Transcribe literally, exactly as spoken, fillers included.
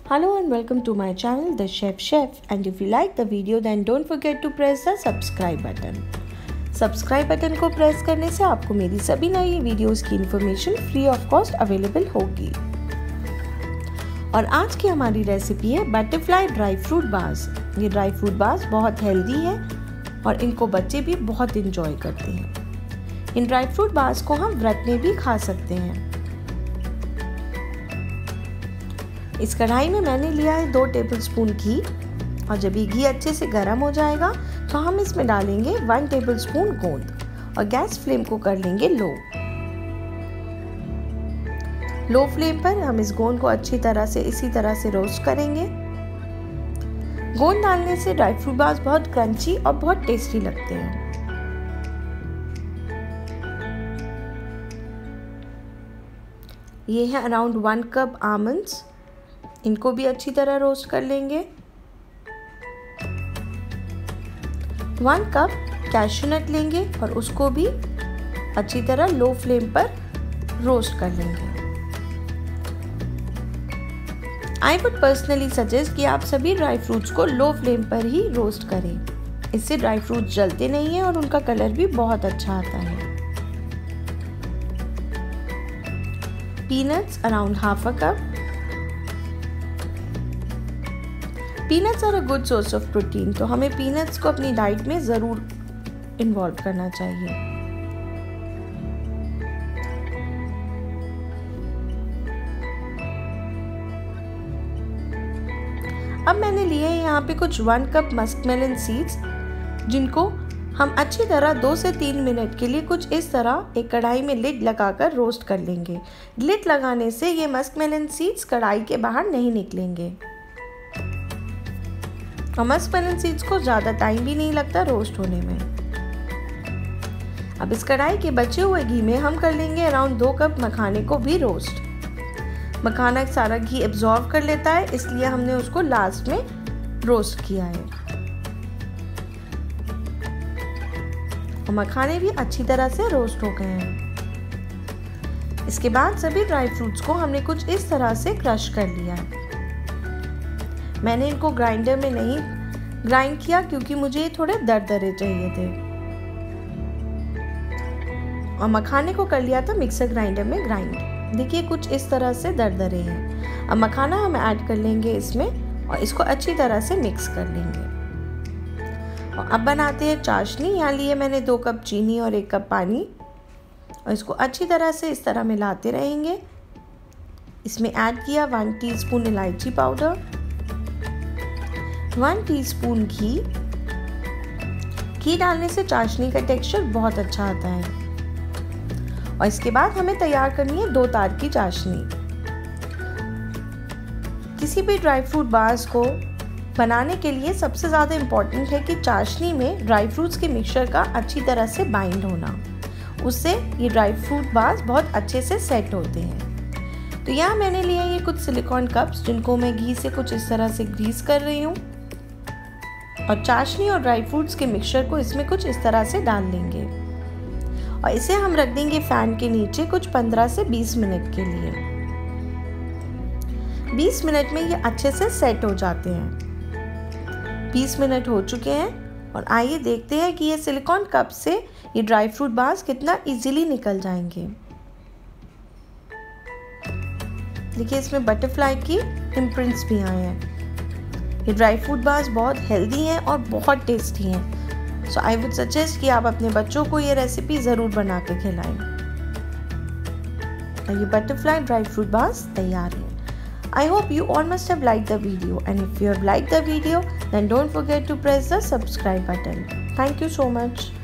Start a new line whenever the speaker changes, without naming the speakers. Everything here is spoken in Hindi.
Hello and welcome to my channel The Chef Chef, and if you like the video then don't forget to press the subscribe button. Subscribe button को प्रेस करने से आपको मेरी सभी नई वीडियोस की information free of cost available होगी। और आज की हमारी रेसिपी है बटरफ्लाई ड्राई फ्रूट बार्स। ये ड्राई फ्रूट बार्स बहुत हेल्दी है और इनको बच्चे भी बहुत इंजॉय करते हैं। इन ड्राई फ्रूट बार्स को हम व्रत में भी खा सकते हैं। इस कढ़ाई में मैंने लिया है दो टेबलस्पून घी, और जब ये घी अच्छे से गर्म हो जाएगा तो हम इसमें डालेंगे वन टेबलस्पून गोंद और गैस फ्लेम को कर लेंगे लो। लो फ्लेम पर हम इस गोंद को अच्छी तरह से इसी तरह से रोस्ट करेंगे। गोंद डालने से ड्राई फ्रूट बार्स बहुत क्रंची और बहुत टेस्टी लगते हैं। ये है अराउंड वन कप आमंड्स, इनको भी अच्छी तरह रोस्ट कर लेंगे। वन कप कैश्यू नट लेंगे और उसको भी अच्छी तरह लो फ्लेम पर रोस्ट कर लेंगे। आई वुड पर्सनली सजेस्ट कि आप सभी ड्राई फ्रूट्स को लो फ्लेम पर ही रोस्ट करें। इससे ड्राई फ्रूट्स जलते नहीं हैं और उनका कलर भी बहुत अच्छा आता है। Peanuts around half a cup. Peanuts are a good source of protein, तो हमें पीनट्स को अपनी डाइट में ज़रूर इन्वॉल्व करना चाहिए। अब मैंने लिए हैं यहाँ पे कुछ वन कप मस्कमेलन सीड्स, जिनको हम अच्छी तरह दो से तीन मिनट के लिए कुछ इस तरह एक कढ़ाई में लिड लगाकर रोस्ट कर लेंगे। लिड लगाने से ये मस्कमेलन सीड्स कढ़ाई के बाहर नहीं निकलेंगे और मस्कमेलन सीड्स को ज़्यादा टाइम भी नहीं लगता रोस्ट होने में। अब इस कढ़ाई के बचे हुए घी में हम कर लेंगे अराउंड दो कप मखाने को भी रोस्ट। मखाना सारा घी एब्जॉर्ब कर लेता है, इसलिए हमने उसको लास्ट में रोस्ट किया है। और मखाने भी अच्छी तरह से रोस्ट हो गए हैं। इसके बाद सभी ड्राई फ्रूट्स को हमने कुछ इस तरह से क्रश कर लिया है। मैंने इनको ग्राइंडर में नहीं ग्राइंड किया क्योंकि मुझे ये थोड़े दरदरे चाहिए थे, और मखाने को कर लिया था मिक्सर ग्राइंडर में ग्राइंड। देखिए कुछ इस तरह से दरदरे हैं। अब मखाना हम ऐड कर लेंगे इसमें और इसको अच्छी तरह से मिक्स कर लेंगे। और अब बनाते हैं चाशनी। यहाँ लिए मैंने दो कप चीनी और एक कप पानी, और इसको अच्छी तरह से इस तरह मिलाते रहेंगे। इसमें ऐड किया वन टीस्पून इलायची पाउडर, वन टीस्पून घी। घी डालने से चाशनी का टेक्सचर बहुत अच्छा आता है। और इसके बाद हमें तैयार करनी है दो तार की चाशनी। किसी भी ड्राई फ्रूट बार्स को बनाने के लिए सबसे ज़्यादा इम्पॉर्टेंट है कि चाशनी में ड्राई फ्रूट्स के मिक्सचर का अच्छी तरह से बाइंड होना। उससे ये ड्राई फ्रूट बार्स बहुत अच्छे से सेट होते हैं। तो यहाँ मैंने लिया ये कुछ सिलिकॉन कप्स, जिनको मैं घी से कुछ इस तरह से ग्रीस कर रही हूँ, और चाशनी और ड्राई फ्रूट्स के मिक्सचर को इसमें कुछ इस तरह से डाल लेंगे। और इसे हम रख देंगे फैन के नीचे कुछ पंद्रह से बीस मिनट के लिए। बीस मिनट में ये अच्छे से सेट हो जाते हैं। बीस मिनट हो चुके हैं और आइए देखते हैं कि ये सिलिकॉन कप से ये ड्राई फ्रूट बार्स कितना इजीली निकल जाएंगे। देखिए इसमें बटरफ्लाई की इम्प्रिंट्स भी आए हैं। ये ड्राई फ्रूट बार्स बहुत हेल्दी हैं और बहुत टेस्टी हैं। सो आई वुड सजेस्ट कि आप अपने बच्चों को ये रेसिपी ज़रूर बना के खिलाएं। और ये बटरफ्लाई ड्राई फ्रूट बार्स तैयार हैं। I hope you all must have liked the video, and if you have liked the video then don't forget to press the subscribe button. Thank you so much.